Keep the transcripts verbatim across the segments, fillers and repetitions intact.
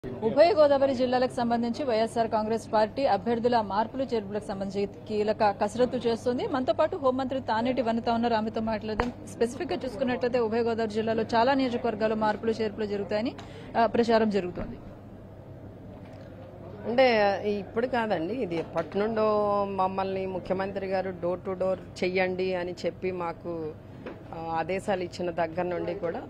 ఉభయ గోదావరి జిల్లాలకు సంబంధించి వైఎస్ఆర్ కాంగ్రెస్ పార్టీ అభ్యర్థుల మార్పులు చేర్పులకు సంబంధించి కీలక కసరత్తు చేస్తుంది. మనతో పాటు హోంమంత్రి తానేటి వనిత ఉన్నారు. ఆమెతో మాట్లాడదాం. స్పెసిఫిక్ గా చూసుకున్నట్లయితే ఉభయ గోదావరి జిల్లాలో చాలా నియోజకవర్గాల్లో మార్పులు చేర్పులు జరుగుతాయని ప్రచారం జరుగుతోంది. అంటే ఇప్పుడు కాదండి, ఇది ఎప్పటి నుండో మమ్మల్ని ముఖ్యమంత్రి గారు డోర్ టు డోర్ చెయ్యండి అని చెప్పి మాకు ఆదేశాలు ఇచ్చిన దగ్గర నుండి కూడా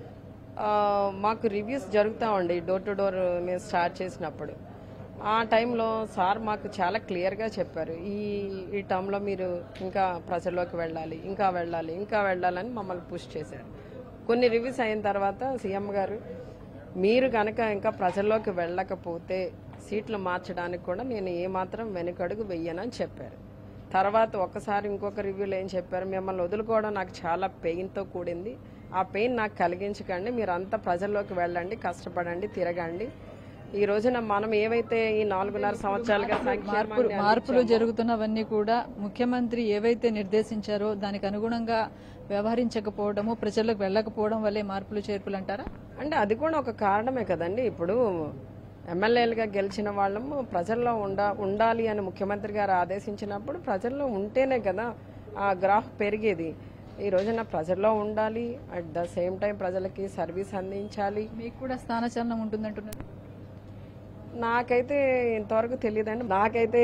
మాకు రివ్యూస్ జరుగుతూ ఉండి డోర్ టు డోర్ మేము స్టార్ట్ చేసినప్పుడు ఆ టైంలో సార్ మాకు చాలా క్లియర్గా చెప్పారు, ఈ ఈ టర్మ్లో మీరు ఇంకా ప్రజల్లోకి వెళ్ళాలి, ఇంకా వెళ్ళాలి, ఇంకా వెళ్ళాలని మమ్మల్ని పుష్ చేశారు. కొన్ని రివ్యూస్ అయిన తర్వాత సీఎం గారు మీరు కనుక ఇంకా ప్రజల్లోకి వెళ్ళకపోతే సీట్లు మార్చడానికి కూడా నేను ఏమాత్రం వెనుకడుగు వెయ్యనని చెప్పారు. తర్వాత ఒక్కసారి ఇంకొక రివ్యూలో ఏం చెప్పారు, మిమ్మల్ని వదులుకోవడం నాకు చాలా పెయిన్తో కూడింది, ఆ పెయిన్ నాకు కలిగించకండి, మీరు అంతా ప్రజల్లోకి వెళ్ళండి, కష్టపడండి, తిరగండి. ఈ రోజున మనం ఏవైతే ఈ నాలుగున్నర సంవత్సరాలుగా మార్పులు మార్పులు జరుగుతున్నవన్నీ కూడా ముఖ్యమంత్రి ఏవైతే నిర్దేశించారో దానికి అనుగుణంగా వ్యవహరించకపోవడము, ప్రజలకు వెళ్ళకపోవడం వల్లే మార్పులు చేర్పులు అంటారా? అంటే అది కూడా ఒక కారణమే కదండి. ఇప్పుడు ఎమ్మెల్యేలుగా గెలిచిన వాళ్ళము ప్రజల్లో ఉండ ఉండాలి అని ముఖ్యమంత్రి గారు ఆదేశించినప్పుడు ప్రజల్లో ఉంటేనే కదా ఆ గ్రాఫ్ పెరిగేది. ఈ రోజున ప్రజల్లో ఉండాలి, అట్ ద సేమ్ టైం ప్రజలకి సర్వీస్ అందించాలి. మీకు కూడా స్థానచలనం ఉంటుందంటున్నారు? నాకైతే ఇంతవరకు తెలియదండి. నాకైతే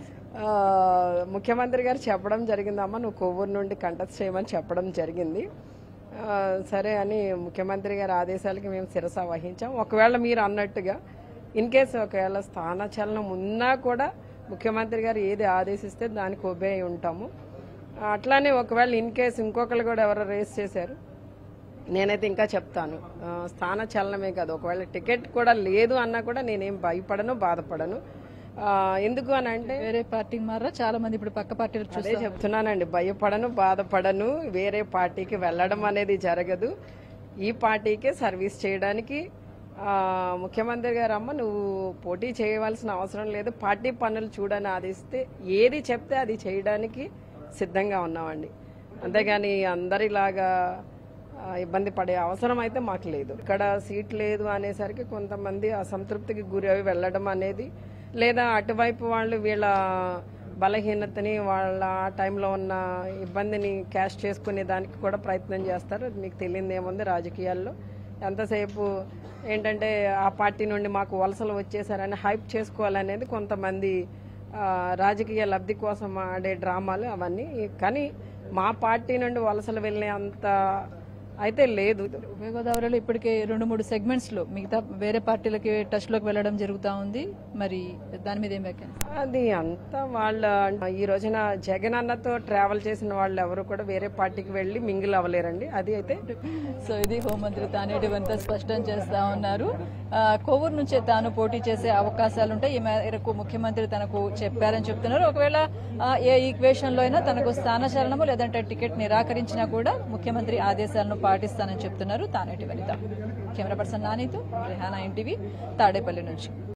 ముఖ్యమంత్రి గారు చెప్పడం జరిగిందమ్మా, నువ్వు కొవ్వూరు నుండి కంటెస్ట్ చేయమని చెప్పడం జరిగింది. సరే అని ముఖ్యమంత్రి గారి ఆదేశాలకి మేము శిరస వహించాం. ఒకవేళ మీరు అన్నట్టుగా ఇన్ కేసు ఒకవేళ స్థానచలనం ఉన్నా కూడా ముఖ్యమంత్రి గారు ఏది ఆదేశిస్తే దానికి ఒబే అయి ఉంటాము. అట్లానే ఒకవేళ ఇన్ కేసు ఇంకొకరు కూడా ఎవరో రేస్ చేశారు, నేనైతే ఇంకా చెప్తాను, స్థానచలనమే కాదు, ఒకవేళ టికెట్ కూడా లేదు అన్నా కూడా నేనేం భయపడను, బాధపడను. ఎందుకు అని అంటే వేరే పార్టీకి మారా చాలా మంది ఇప్పుడు పక్క పార్టీలు అదే చెప్తున్నానండి, భయపడను, బాధపడను, వేరే పార్టీకి వెళ్ళడం అనేది జరగదు. ఈ పార్టీకే సర్వీస్ చేయడానికి ముఖ్యమంత్రి గారు అమ్మ నువ్వు పోటీ చేయవలసిన అవసరం లేదు, పార్టీ పనులు చూడని ఆదేశిస్తే ఏది చెప్తే అది చేయడానికి సిద్ధంగా ఉన్నామండి. అంతేగాని అందరిలాగా ఇబ్బంది పడే అవసరం అయితే మాకు లేదు. ఇక్కడ సీట్ లేదు అనేసరికి కొంతమంది అసంతృప్తికి గురి అవి వెళ్ళడం అనేది, లేదా అటువైపు వాళ్ళు వీళ్ళ బలహీనతని వాళ్ళ ఆ టైంలో ఉన్న ఇబ్బందిని క్యాష్ చేసుకునే దానికి కూడా ప్రయత్నం చేస్తారు. మీకు తెలియదు ఏముంది రాజకీయాల్లో, ఎంతసేపు ఏంటంటే ఆ పార్టీ నుండి మాకు వలసలు వచ్చేసారని హైప్ చేసుకోవాలనేది కొంతమంది రాజకీయ లబ్ధి కోసం ఆడే డ్రామాలు అవన్నీ. కానీ మా పార్టీ నుండి వలసలు వెళ్ళే అంత అయితే లేదు. ఉభయ గోదావరిలో ఇప్పటికే రెండు మూడు సెగ్మెంట్స్ లో మిగతా వేరే పార్టీలకి టచ్ లోకి వెళ్ళడం జరుగుతూ ఉంది. మరి దాని మీద ఏం వ్యాఖ్యానం? అది అంతా వాళ్ళ ఈ రోజున జగన్ అన్నతో ట్రావెల్ చేసిన వాళ్ళు ఎవరు కూడా వేరే పార్టీకి వెళ్ళి మింగిల్ అవ్వలేరండి. అది అయితే సో ఇది హోంమంత్రి తానేటి వనిత స్పష్టం చేస్తా ఉన్నారు. కొవ్వూరు నుంచే తాను పోటీ చేసే అవకాశాలు ఉంటాయి. ఈ మేరకు ముఖ్యమంత్రి తనకు చెప్పారని చెప్తున్నారు. ఒకవేళ ఏ ఈక్వేషన్ లో అయినా తనకు స్థానచలనము లేదంటే టికెట్ నిరాకరించినా కూడా ముఖ్యమంత్రి ఆదేశాలను పాటిస్తానని చెప్తున్నారు తానేటి వనిత. కెమెరా పర్సన్ నానితో రెహానా ఎన్టీవీ తాడేపల్లి నుంచి.